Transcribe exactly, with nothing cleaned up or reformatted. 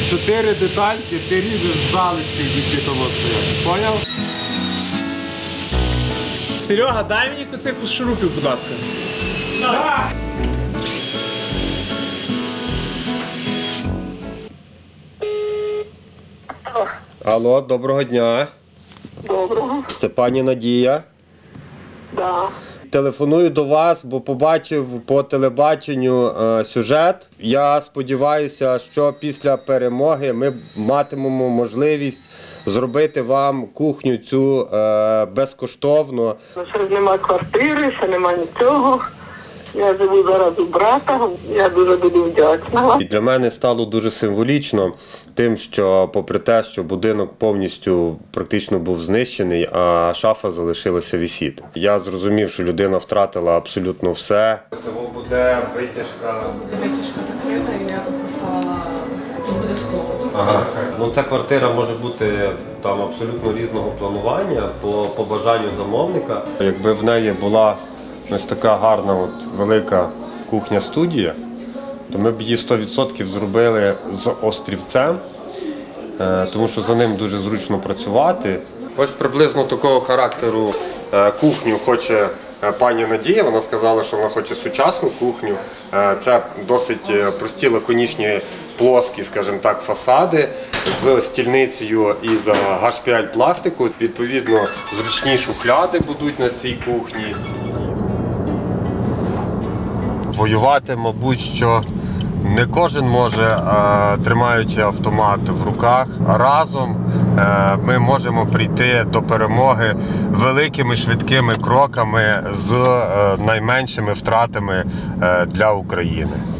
чотири детальки ти ріжеш з залишки, які там стоять. Поняв? Серега, дай мені цих шурупів, будь ласка. Так! Алло, доброго дня. Доброго. Це пані Надія. Да. Телефоную до вас, бо побачив по телебаченню е, сюжет. Я сподіваюся, що після перемоги ми матимемо можливість зробити вам кухню цю е, безкоштовно. Ще немає квартири, ще немає нічого. Я живу зараз у брата, я дуже буду вдячна. І для мене стало дуже символічно тим, що попри те, що будинок повністю практично був знищений, а шафа залишилася висіти. Я зрозумів, що людина втратила абсолютно все. Це буде витяжка. Витяжка закрита, і я тут поставила обов'язково. Ага. Ну, ця квартира може бути там абсолютно різного планування по, по бажанню замовника. Якби в неї була ось така гарна от велика кухня-студія, то ми б її сто відсотків зробили з острівцем, тому що за ним дуже зручно працювати. Ось приблизно такого характеру кухню хоче пані Надія. Вона сказала, що вона хоче сучасну кухню. Це досить прості, лаконічні, плоскі, скажімо так, фасади з стільницею із ейч пі ел пластику. Відповідно, зручні шухляди будуть на цій кухні. Воювати, мабуть, що не кожен може, тримаючи автомат в руках. Разом ми можемо прийти до перемоги великими швидкими кроками з найменшими втратами для України.